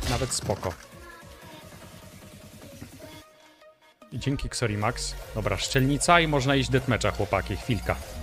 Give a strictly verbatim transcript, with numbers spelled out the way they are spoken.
nawet spoko. I dzięki Xorimax. Dobra, szczelnica i można iść deathmatcha, chłopaki, chwilka.